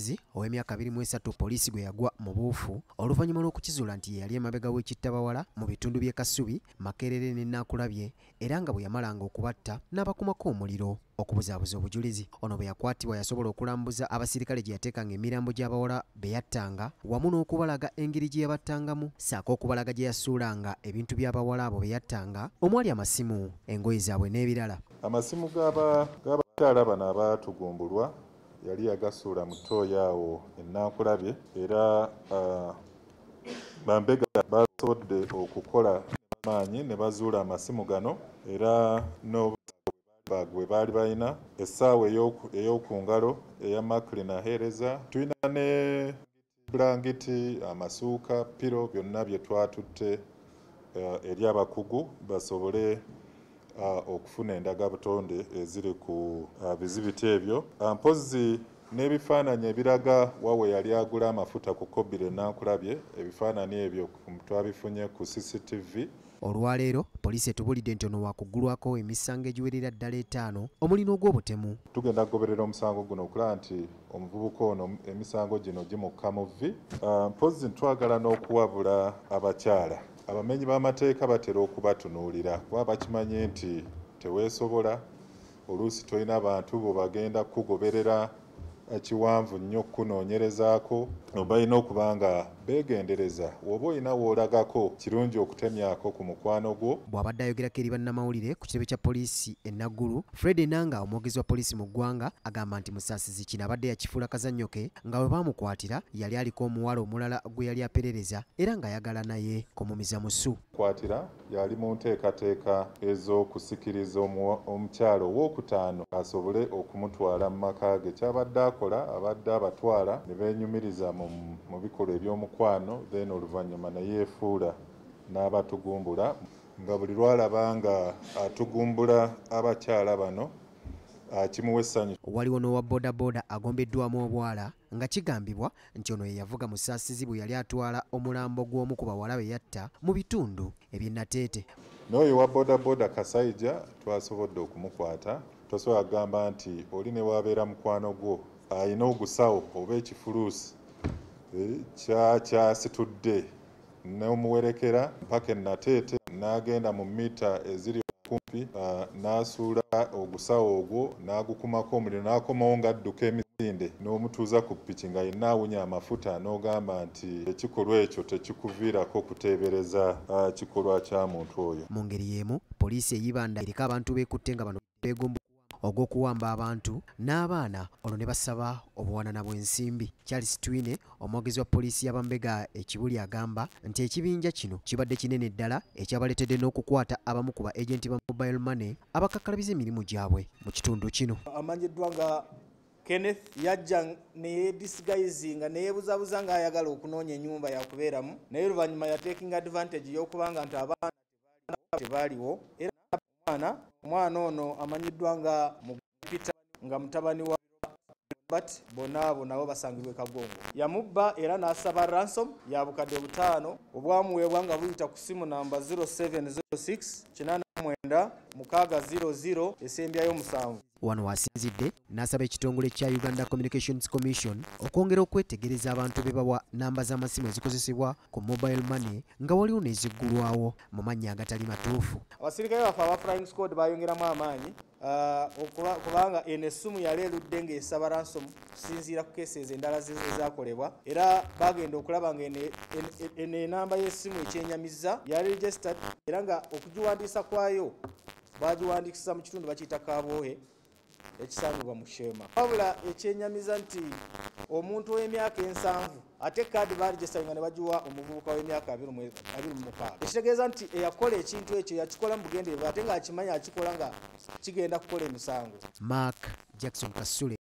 Musasizi ow'emyaka 23 poliisi gwe yagwa mu buufu oluvannyuma lw'okukizuula nti yali emabega w'ekittabawala mu bitundu by'e Kasubi, Makerere ne Nnakulabye era nga bwe yamalanga okubatta n'abakumako omuliro. Okubuzaabuza obujulizi, ono bwe yakwatibwa yasobola okulambuza abasirikale gye yateekanga emirambo gy'abawala be yattanga wamu n'okubalaga engeri gye yabattangamu ssaako okubalaga gye yasuulanga ebintu by'abawala abo be yattanga omwali amasimu, engoye zaabwe n'ebirala. Amasimu g'abakyala bano abaatugumbulwa yali yagasuula mu ttooyi awo e Nnakulabye era bambega basobodde okukola maanyi ne bazuula amasimu gano era gwe baali balina essaawa ey'oku ngalo eya Maclean aheereza. Tulina ne bulangiti, amasuuka, piro byonna bye twatutte eri abakugu basobole okufuna endagabutonde eziri ku bizibiti ebyo. Mpozzi n'ebifaananyi ebiraga wawe yali agula amafuta ku Kobire Nnakulabye, ebifaananyi ebyo twabifunye ku CCTV. Olwaleero poliisi etubulidde nti ono wakuggulwako emisango egiwerera ddala 5 omuli n'ogw'obutemu. Tugenda kugoberera omusango guno okulaba nti omuvubuka ono emisango gino gimukka mu vvi. Mpozzi twagala n'okuwabula abakyala abamenyi b'amateeka batera okubatunuulira kuba bakimanyi nti teweesobola, oluusi tolina bantu bo bagenda kugoberera kiwanvu nnyo kunoonyerezaako, balina okuba nga beegendereza woba olina woolagako kirungi okutemyako ku mukwano gwo. Bw'abadde ayogerako eri bannamawulire ku kitebe kya poliisi e Naggulu, Fred Enanga omwogezi wa poliisi mu ggwanga agamba nti Musasizi kino abadde yakifuula kazannyo ke nga bwe baamukwatira yali aliko omuwala omulala gwe yali aperereza era ng'ayagala naye kumumiza musu. Kwatira yali mu nteekateeka ez'okusikiriza omukyalo ow'okutaano asobole okumutwala mu maka ge. Kyabadde akola abadde abatwala ne beenyumiriza mu bikolwa eby'omukwano, then oluvannyuma ne yeefuula n'abatugumbula, nga buli lwalaba nga atugumbula abakyala bano kimuwa essanyu. Waliwo n'owa bodaboda agombeddwamu obwala nga kigambibwa nti ono ye yavuga Musasizi bwe yali atwala omulambo gw'omu ku bawala be yatta mu bitundu eby'e Nateete. N'oyo wa bodaboda Kasaija twasobodde okumukwata. Tosobola kugamba nti oli ne wabeera mukwano gwo ayina ogusawo oba ekifuluusi kyasitudde n'omuwerekera mpaka e Nateete n'agenda mu mita eziri kumpi n'asuula ogusawo ogwo n'agukumako omuliro n'akomawo ng'adduka emisinde n'omutuuza ku ppiki nga yenna awunya amafuta n'ogamba nti ekikolwa ekyo tekikuviirako kuteebereza kikolwa kya muntu oyo. Mu ngeri y'emu poliisi eyibanda eriko abantu beekutte nga bano beegomba ogw'okuwamba abantu n'abaana olwo ne basaba obuwanana bw'ensimbi. Charles Twine omwogezi wa poliisi y'Abambega ekibuli agamba nti ekibinja kino kibadde kinene ddala ekyabaleetedde n'okukwata abamu ku ba agenti ba mobile money abakakkalabiza emirimu gyabwe mu kitundu kino. Amanyiddwa nga Kenneth yajja neyeedisigayizinga neyeebuzabuza ng'ayagala okunoonya ennyumba yakubeeramu naye oluvannyuma yateekinga advantage y'okubanga nti abaana tebaaliwo era omwana ono amanyiddwa nga Mugipita nga mutabani wa Robert bonna abo nabo basangibwe Kagongo. Yamubba era n'asaba ransom ya bukadde 5 obwamuweebwa nga buyita ku simu namba 070689 esembyayo 7. Wano wasinzidde n'asaba ekitongole kya Uganda Communications Commission okwongera okwetegereza abantu be bawa namba z'amasimu ezikozesebwa ku mobile money nga waliwo n'eziggulwawo mu mannya agatali matuufu. Abasirikale baffe aba Flying Squad bayongeramu amaanyi kubanga eno essimu yali erudde ng'esaba ransom kusinziira ku keesi endala zaakolebwa era bagenda okulaba nga eno enamba y'essimu ekyenyamizza yali registered era nga okugiwandiisa kwayo bagiwandiikisa mu kitundu bakiyita Kabwohe ekisangibwa mu Shema. Wabula ekyenyamiza nti omuntu w'emyaka 7 ate kaadi baregisitaringa ne bagiwa omuvubuka w'emyaka 26. Ekitegeeza nti eyakola ekintu ekyo yakikola mu bugenderevu ate ng'akimanya akikola nga kigenda kukola emisango. Mark Jackson Kasule.